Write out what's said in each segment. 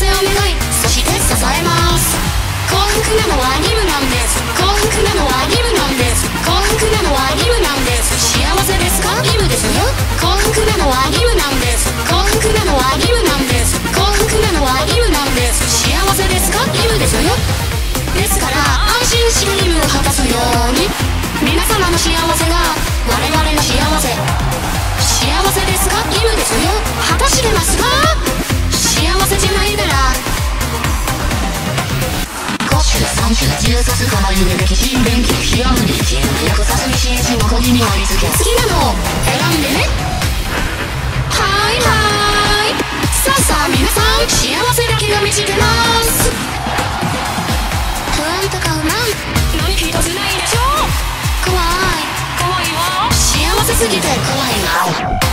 せを願い、そして支えます。幸福なのは義務なんです。幸福なのは義務なんです。幸福なのは義務なんです。幸せですか？義務ですよ。幸福なのは義務なんです。幸福なのは義務なんです。幸福なのは義務なんです。幸せですか？義務ですよ。ですから安心して義務を果たすように、皆様の幸せが我々の幸せ。幸せですか？義務ですよ。果たしてますか？幸せじゃないなら3種重卒かまゆで歴史勉強ひらむり自由役さすみしじのこぎにありつけ好きなのを選んでね。はいはいさあさあ皆さん幸せだけが満ちてます。不安とか不満何一つないでしょ。怖いわ。幸せすぎて怖いな。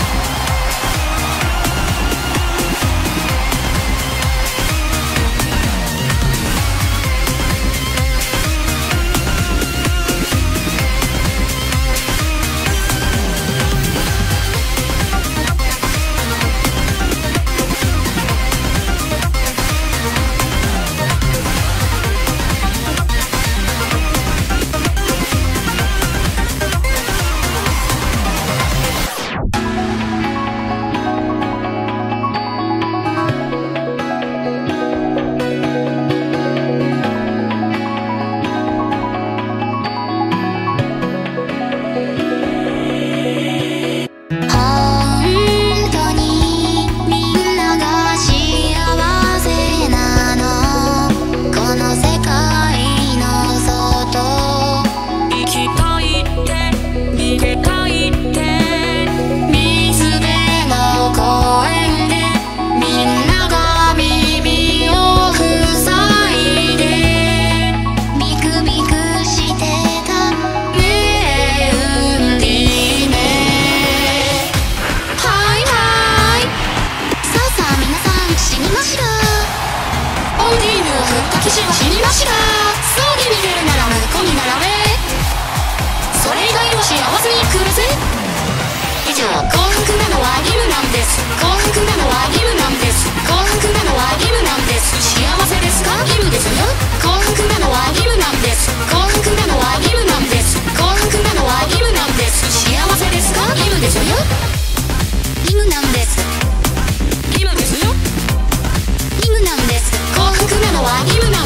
騎士は死にました。葬儀に出るなら婿に並べ。それ以外は幸せに暮らせ。以上、幸福なのは義務なんです。幸福なのは義務なんです。幸福なのは義務なんです。幸せですか？義務ですよ。幸福なのは義務なんです。幸福なのは義務なんです。幸福なのは義務なんです。幸せですか？義務ですよ。義務なんです。義務ですよ。義務なんです。幸福なのは義務なんです。